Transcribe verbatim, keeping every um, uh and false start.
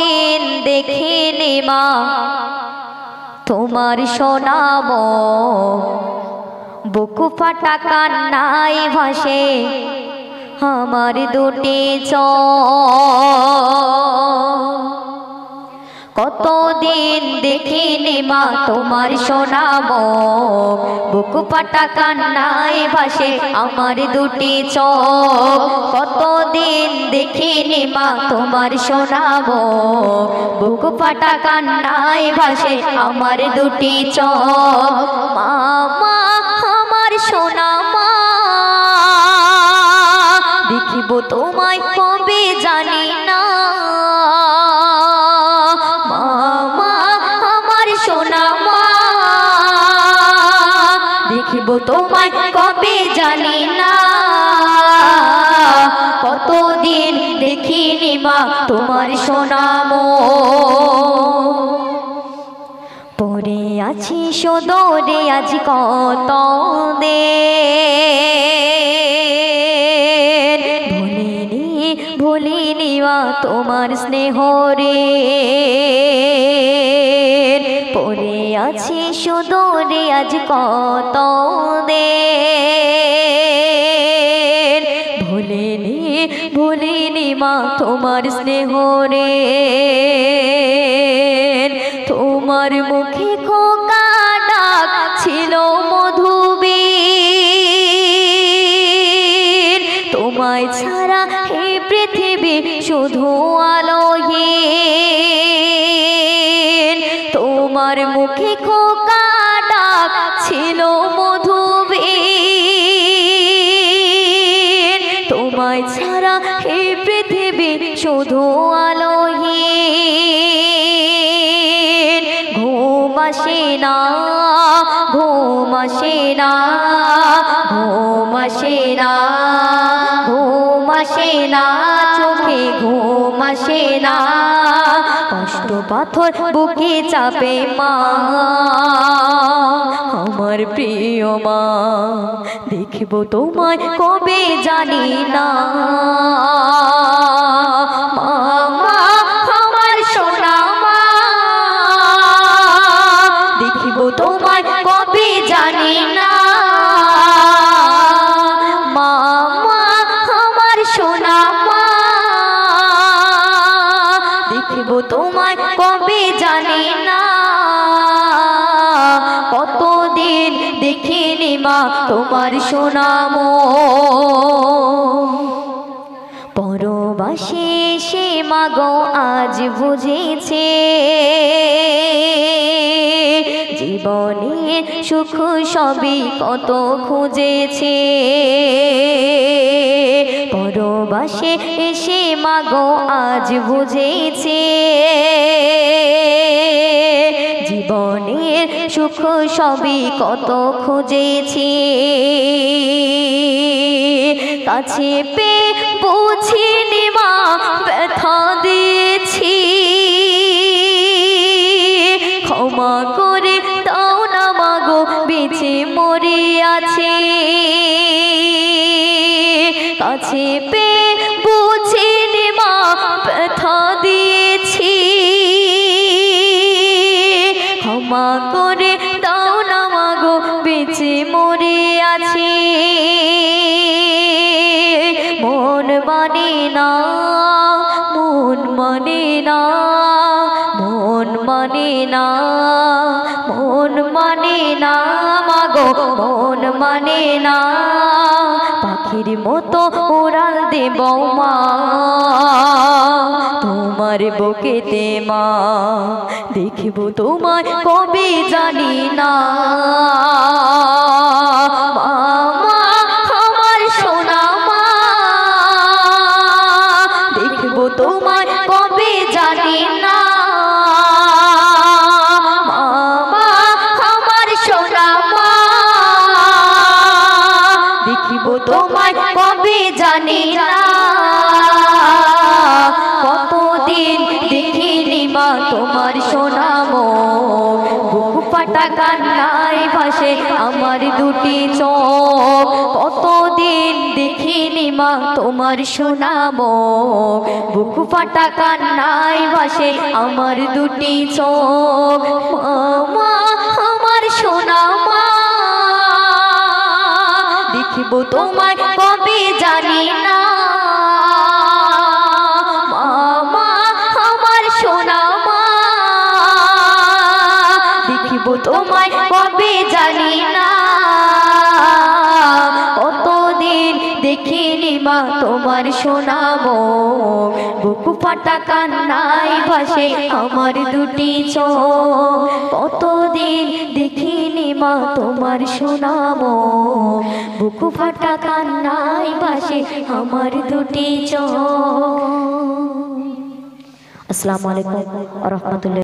কতদিন দেখিনি মা তোমার শোনাব বুকু ফাটা কান্নায় ভাসে আমার দুটি চোখ কতদিন দেখিনি মা তোমার শোনাব বুকু ফাটা কান্নায় ভাসে আমার দুটি চোখ কতদিন দেখিনি মা তোমার শোনাব বুকু ফাটা কান্নায় ভাসে আমার দুটি চোখ মা মা আমার সোনা মা দেখিব তোমায় কবে জানি না দেখিব তোমায় কবে জানি না কতদিন দেখিনি মা তোমার সোনাম পড়ে আছি সদরে আজ কত ভুলিনি ভুলিনি মা তোমার স্নেহ রে পড়ে আছি সুদূরে আজ কত ভুলিনি ভুলিনি মা তোমার স্নেহ রে তোমার মুখে খোকা ডাক ছিল মধুবীর তোমায় ছাড়া হে পৃথিবী শুধু আলোহীন তোমার মুখে খোকা ডাক ছিল মধুবীর তোমায় ছাড়া হে পৃথিবী শুধু আলোহীন ঘুম আসে না ঘুম আসে না ঘুম আসে না ঘুম আসে না চোখে ঘুম আসে না কষ্ট পাথর বুকে চাপে মা আমার প্রিয় মা দেখিব তোমায় কবে জানি না মা মা আমার সোনা মা দেখিব তোমায় কবে জানি না মা মা আমার সোনা মা দেখিব তোমায় কবে জানি না কতদিন দেখিনি মা তোমার সোনাম পরবাসে সে মাগো আজ বুঝেছে জীবনের সুখ সবই কত খুঁজেছে পরবাসে এসে মাগো আজ বুঝেছে জীবনের সুখ সবই কত খুঁজেছি কাছে পে বুঝিনি মা ব্যথা দিয়েছি ক্ষমা করে দাও না মাগো বেঁচে মরে আছে কাছে পে বুঝিনি মা ব্যথা দিয়েছি ক্ষমা করে দাও না মাগো বেঁচে মরে আছি মন মানে না মন মানে না মন মানে না মন মানে না মাগো মন মানে না পাখির মতো উড়াল দেব মা তোমার বুকেতে মা দেখিব তোমায় কবে জানি না মা মা আমার সোনা মা দেখিব তোমায় কবে জানি না মা মা আমার সোনা মা দেখিব তোমায় কবে জানি না কতদিন দেখিনি মা তোমার সোনাম বুকু ফাটা কান্নায় ভাসে আমার দুটি চোখ কতদিন দেখিনি মা তোমার সোনা মুখ বুক ফাটা কান্নায় ভাসে আমার দুটি চোখ মা আমার সোনা মা দেখিব তোমায় কবে জানি না মা আমার সোনা মা দেখিব তোমায় কবে জানি না কতদিন দেখিনি মা তোমার সোনা মুখ বুক ফাটা কান্নায় ভাসে আমার দুটি চোখ কতদিন দেখিনি মা তোমার সোনা মুখ বুক ফাটা কান্নায় ভাসে আমার দুটি চোখ। আসসালামু আলাইকুম ওয়া রাহমাতুল্লাহ।